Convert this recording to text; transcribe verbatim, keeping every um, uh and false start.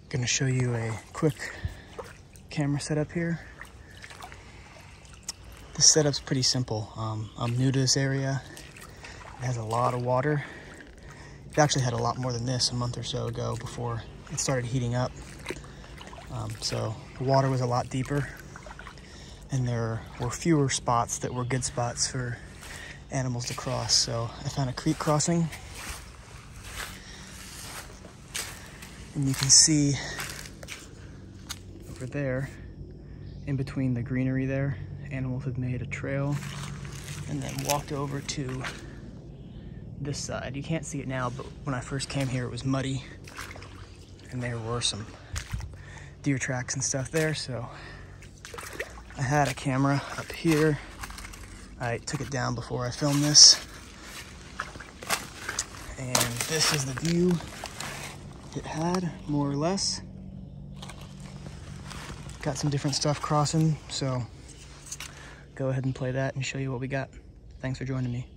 Gonna show you a quick camera setup here. This setup's pretty simple. Um, I'm new to this area. It has a lot of water. It actually had a lot more than this a month or so ago before it started heating up. Um, so the water was a lot deeper, and there were fewer spots that were good spots for animals to cross. So I found a creek crossing, and you can see over there, in between the greenery there, animals have made a trail and then walked over to this side. You can't see it now, but when I first came here, it was muddy, and there were some deer tracks and stuff there. So I had a camera up here. I took it down before I filmed this, and this is the view it had, more or less. Got some different stuff crossing, so go ahead and play that and show you what we got. Thanks for joining me.